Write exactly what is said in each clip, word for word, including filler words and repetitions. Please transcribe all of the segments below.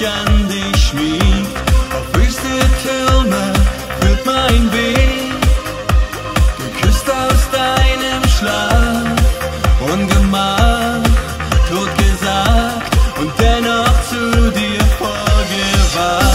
sich an dich schmiegt. Auf höchste Türme führt mein Weg, geküsst aus deinem Schlaf, ungemach, totgesagt und dennoch zu dir vorgewacht.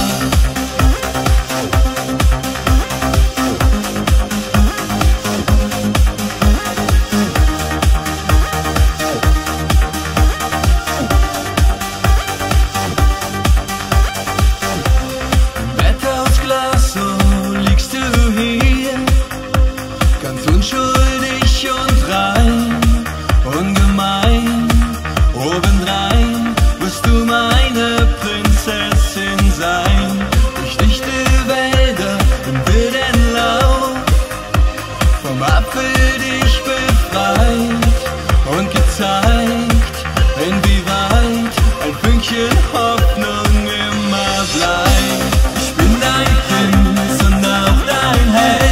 Unschuldig und rein, ungemein, obendrein wirst du meine Prinzessin sein. Durch dichte Wälder im wilden Lauf, vom Apfel dich befreit und gezeigt, inwieweit ein Fünkchen Hoffnung immer bleibt. Ich bin dein Prinz und auch dein Held.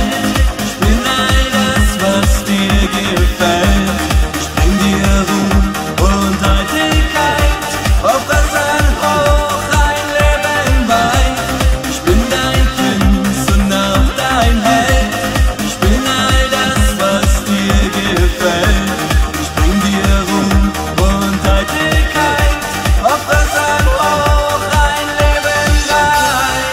Was dir gefällt, ich bring dir Ruhe und Heiterkeit, auf Rasan hoch ein Leben weit. Ich bin dein Prinz und auch dein Held, ich bin all das, was dir gefällt. Ich bring dir Ruhe und Heiterkeit, auf Rasan hoch ein Leben weit.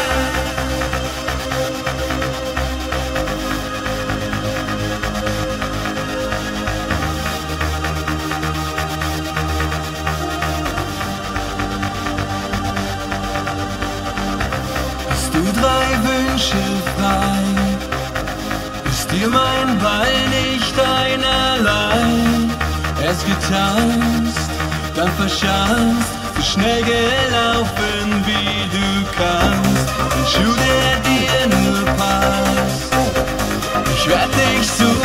Hast du drei Wünsche frei? Ist dir mein Ball nicht einerlei? Erst getanzt, dann verschanzt, so schnell gelaufen wie du kannst. Ein Schuh, der dir nur passt. Ich werd dich suchen.